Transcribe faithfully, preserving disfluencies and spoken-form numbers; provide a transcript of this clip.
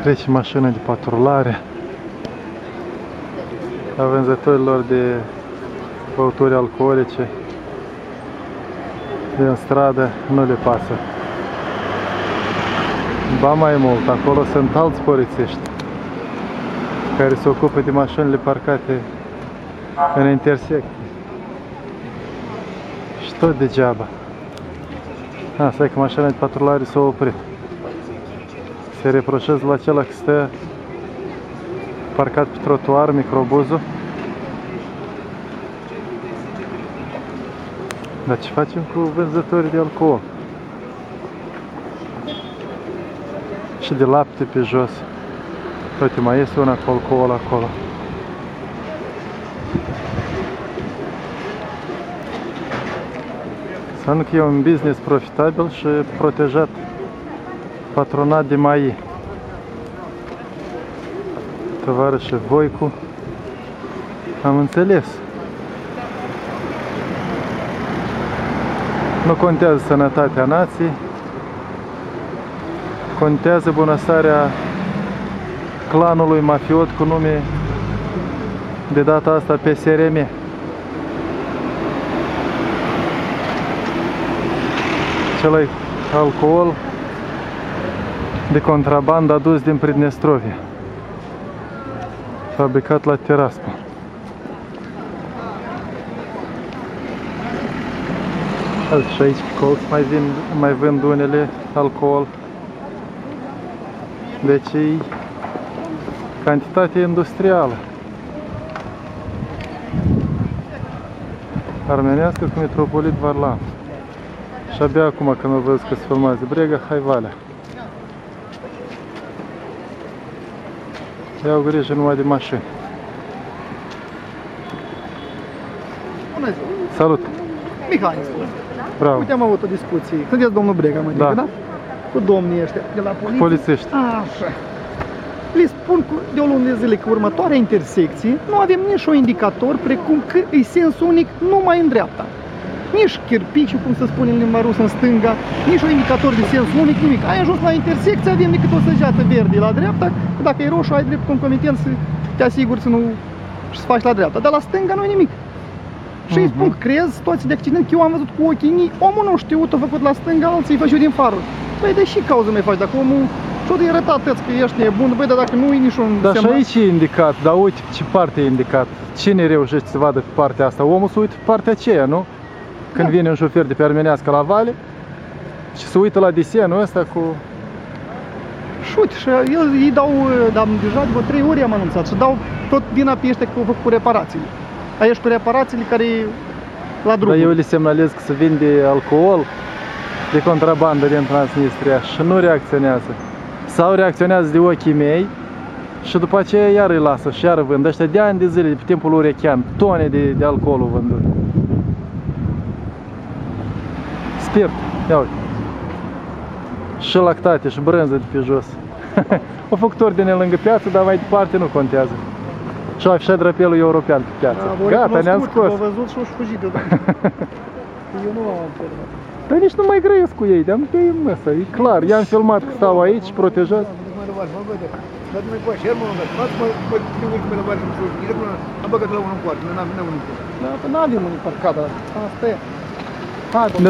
Trece mașină de patrulare a vânzătorilor de băuturi alcoolice din stradă, nu le pasă. Ba mai mult, acolo sunt alți polițiști care se ocupă de mașinile parcate în intersecție. Și tot degeaba. A, stai că mașina de patrulare s-a oprit. Se reproșează la acela că stă parcat pe trotuar microbuzul. Dar ce facem cu vânzătorii de alcool? Și de lapte pe jos. Uite, mai este una cu alcool acolo. Înseamnă că e un business profitabil și protejat. Patronat de M A I. Tovarășe Voicu. Am înțeles. Nu contează sănătatea nației. Contează bunăstarea clanului mafiot cu nume de data asta P S R M. Acela-i alcool de contrabandă adus din Pridnestrovia, fabricat la Tiraspol. Și aici pe colț mai, vin, mai vând unele alcool. Deci e cantitate industrială. Armenească cu Mitropolit Varlam. Și abia acum când mă văd că se filmează Brega, hai Valea. Iau grijă numai de mașini. Bună ziua! Salut! Mihai, spune. Bravo! Uite, am avut o discuție. Sunteți domnul Brega, mă Da. zic, da? Cu domnii ăștia de la poliție. Polițiști. Așa. Le spun cu, de o lună de zile că următoarea intersecție nu avem nici un indicator precum că e sens unic numai în dreapta. Nici chirpiciu, cum se spune în limba rusă, în stânga, nici un indicator de sens unic, nimic. Ai ajuns la intersecție, avem decât o săgeată verde la dreapta, că dacă e roșu, ai drept concomitent să te asiguri să nu să faci la dreapta. Dar la stânga nu e nimic. Și îi spun, crezi situații de accident, că eu am văzut cu ochii mei, omul nu știu, a făcut la stânga, alții îi faci eu din farul. Băi, de și cauză mai faci, dacă omul și-o de arătat că ești nebun, băi, dar dacă nu e niciun Dar și semnal. aici e indicat, dar uite ce parte e indicat. Cine reușește să vadă pe partea asta? Omul se uită pe partea aceea, nu? Când Da. vine un șofer de pe Armenească la Vale și se uită la desenul ăsta cu... Și uite, și el, îi dau, dar deja după trei ori am anunțat și dau tot vina pe ăștia că au făcut cu reparațiile. Aici cu reparațiile care e la drum. Dar eu le semnalez că se vinde alcool de contrabandă din Transnistria și nu reacționează. Sau reacționează de ochii mei și după aceea iar îi lasă și iar vând. Ăștia de ani de zile, de pe timpul lui Urechean, tone de, de alcoolul vândut. Spirit, ia uite. Și lactate, și brânză de pe jos. O făcut ordine lângă piață, dar mai departe nu contează. Și-a afișat drapelul european pe piață. Da, Gata, ne-am scos. V-au văzut și au fugit deodată. Eu nu am observat. Dar nici nu mai grăiesc cu ei, de-am pe ei măsă, e clar. I-am filmat că stau aici, protejați. Da, că n-avem unii parcat, dar asta e. Hai,